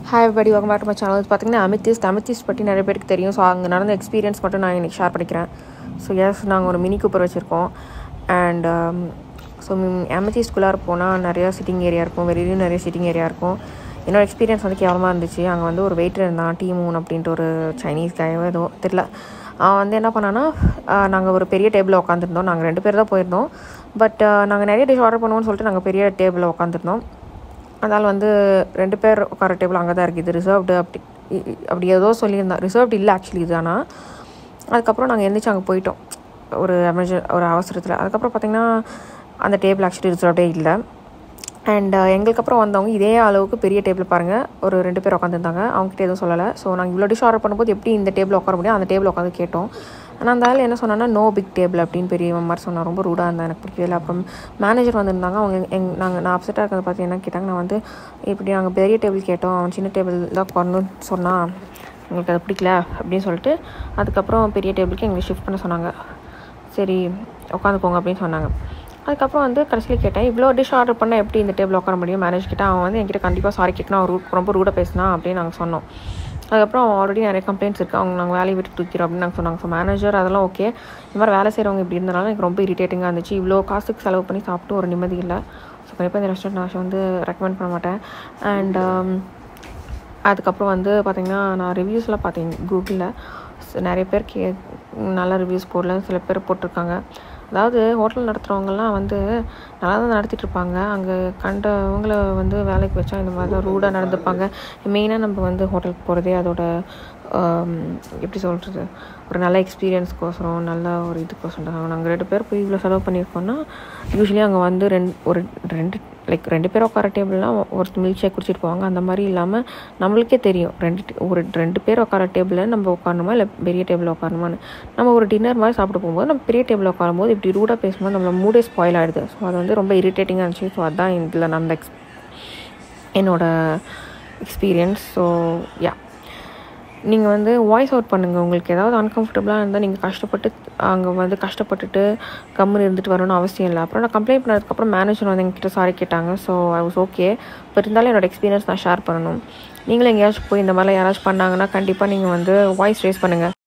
Hi everybody, welcome back to my channel. பார்த்தீங்கன்னா amethys பற்றி நிறைய பேருக்கு தெரியும். ஸோ அங்கே நடந்த எக்ஸ்பீரியன்ஸ் மட்டும் நான் இன்றைக்கி ஷேர் பண்ணிக்கிறேன். ஸோ எஸ், நாங்கள் ஒரு மினி கூப்பர் வச்சுருக்கோம். அண்ட் ஸோ amethysக்குள்ளார போனால் நிறையா சிட்டிங் ஏரியா இருக்கும், வெளியிலும் நிறைய சிட்டிங் ஏரியா இருக்கும். என்னோடய எக்ஸ்பீரியன்ஸ் வந்து கேவலமாக இருந்துச்சு. அங்கே வந்து ஒரு வெயிட்டர் இருந்தான், டீமூன் அப்படின்ட்டு ஒரு சைனீஸ் கையோ ஏதோ தெரியல. அவன் வந்து என்ன பண்ணான்னா, நாங்கள் ஒரு பெரிய டேபிளில் உட்காந்துருந்தோம். நாங்கள் 2 பேர் தான் போயிருந்தோம். பட் நாங்கள் நிறைய டிஷ் ஆர்டர் பண்ணுவோம்னு சொல்லிட்டு நாங்கள் பெரிய டேபிளில் உட்காந்துருந்தோம். அதனால் வந்து 2 பேர் உட்கார டேபிள் அங்கே தான் இருக்குது. இது ரிசர்வ்டு அப்படி ஏதோ சொல்லியிருந்தோம். ரிசர்வ்டு இல்லை ஆக்சுவலி இது. ஆனால் அதுக்கப்புறம் நாங்கள் எந்திரிச்சு அங்கே போயிட்டோம் ஒரு அவசரத்தில். அதுக்கப்புறம் பார்த்திங்கன்னா அந்த டேபிள் ஆக்சுவலி ரிசர்வ்டே இல்லை. அண்ட் எங்களுக்கு அப்புறம் வந்தவங்க இதே அளவுக்கு பெரிய டேபிள் பாருங்கள், ஒரு 2 பேர் உட்காந்துருந்தாங்க. அவங்ககிட்ட எதுவும் சொல்லலை. ஸோ நாங்கள் இவ்வளோ டிஷ் ஆர்டர் பண்ணும்போது எப்படி இந்த டேபிள் உட்கார முடியும், அந்த டேபிள் உட்காந்து கேட்டோம். ஆனால் அந்த ஆள் என்ன சொன்னான்னா, நோ பிக் டேபிள் அப்படின்னு பெரிய மாதிரி சொன்னார். ரொம்ப ரூடாக இருந்தால் எனக்கு பிடிக்கல. அப்புறம் மேனேஜர் வந்திருந்தாங்க. அவங்க நான் அப்செட்டாக இருக்கிறத பார்த்து என்ன கேட்டாங்க, நான் வந்து இப்படி நாங்கள் பெரிய டேபிள் கேட்டோம், அவன் சின்ன டேபிள் தான் உட்காரணும்னு சொன்னால் எங்களுக்கு அது பிடிக்கல அப்படின்னு சொல்லிட்டு அதுக்கப்புறம் பெரிய டேபிளுக்கு எங்களுக்கு ஷிஃப்ட் பண்ண சொன்னாங்க. சரி உட்காந்துக்கோங்க அப்படின்னு சொன்னாங்க. அதுக்கப்புறம் வந்து கடைசியில் கேட்டேன், இவ்வளோ டிஷ் ஆர்டர் பண்ணால் எப்படி இந்த டேபிள் உட்கார முடியும் மேனேஜ் கிட்ட. அவன் வந்து என்கிட்ட கண்டிப்பாக சாரி கேட்கணும், அவன் ரொம்ப ரூடாக பேசினா அப்படின்னு நாங்கள் சொன்னோம். அதுக்கப்புறம் அவன் ஆல்ரெடி நிறைய கம்ப்ளைண்ட்ஸ் இருக்குது, அவங்க நாங்கள் வேலையை விட்டு தூக்கிறோம் அப்படின்னு நாங்கள் சொன்னாங்க. ஸோ மேனேஜர் அதெல்லாம் ஓகே. இந்த மாதிரி வேலை செய்கிறவங்க இப்படி இருந்தனால எனக்கு ரொம்ப இரிட்டேட்டிங்காக இருந்துச்சு. இவ்வளோ காசுக்கு செலவு பண்ணி சாப்பிட்டு ஒரு நிம்மதி இல்லை. ஸோ கண்டிப்பாக இந்த ரெஸ்டாரண்ட் நான் வந்து ரெக்கமெண்ட் பண்ண மாட்டேன். அண்ட் அதுக்கப்புறம் வந்து பார்த்திங்கன்னா நான் ரிவ்யூஸ்லாம் பார்த்தேன் கூகுளில். நிறைய பேர் நல்ல ரிவ்யூஸ் போடல, சில பேர் போட்டிருக்காங்க. அதாவது ஹோட்டல் நடத்துகிறவங்கலாம் வந்து நல்லா தான் நடத்திட்டுருப்பாங்க. அங்கே கண்டவங்களை வந்து வேலைக்கு வச்சா இந்த மாதிரி தான் ரூடாக நடந்துப்பாங்க. மெயினாக நம்ம வந்து ஹோட்டலுக்கு போகிறதே அதோட எப்படி சொல்கிறது, ஒரு நல்ல எக்ஸ்பீரியன்ஸ்க்கோசரம், நல்ல ஒரு இதுக்கோசரம் தான். நாங்கள் 2 பேர் போய் இவ்வளோ செலவு பண்ணியிருக்கோன்னா யூஸ்வலி அங்கே வந்து ரெண்டு பேர் உட்கார டேபிள்லாம் ஒரு மில்க் ஷேக் குடிச்சிட்டு போவாங்க. அந்த மாதிரி இல்லாமல் நம்மளுக்கே தெரியும் ரெண்டு பேர் உட்கார டேபிளில் நம்ம உட்காரணுமா இல்லை பெரிய டேபிளில் உட்காரணுமான்னு. நம்ம ஒரு டின்னர் மாதிரி சாப்பிட்டு போகும்போது நம்ம பெரிய டேபிளில் உட்காரும்போது இப்படி ரூடாக பேசும்போது நம்மளோட மூடே ஸ்பாயில் ஆகிடுது. ஸோ அது வந்து ரொம்ப இரிட்டேட்டிங்காக இருந்துச்சு. ஸோ அதுதான் இதில் நடந்த என்னோடய எக்ஸ்பீரியன்ஸ். ஸோ யா, நீங்கள் வந்து வாய்ஸ் அவுட் பண்ணுங்கள். உங்களுக்கு ஏதாவது அன்கம்ஃபர்டபுளாக இருந்தால் நீங்கள் கஷ்டப்பட்டுட்டு கம்முன்னு இருந்துட்டு வரணும்னு அவசியம் இல்லை. அப்புறம் நான் கம்ப்ளைண்ட் பண்ணதுக்கப்புறம் மேனேஜர் வந்து எங்ககிட்ட சாரி கேட்டாங்க. So I was okay. But இருந்தாலும் என்னோடய எக்ஸ்பீரியன்ஸ் நான் ஷேர் பண்ணணும். நீங்களும் எங்கேயாச்சும் போய் இந்த மாதிரிலாம் யாராச்சும் பண்ணாங்கன்னா கண்டிப்பாக நீங்கள் வந்து வாய்ஸ் ரேஸ் பண்ணுங்கள்.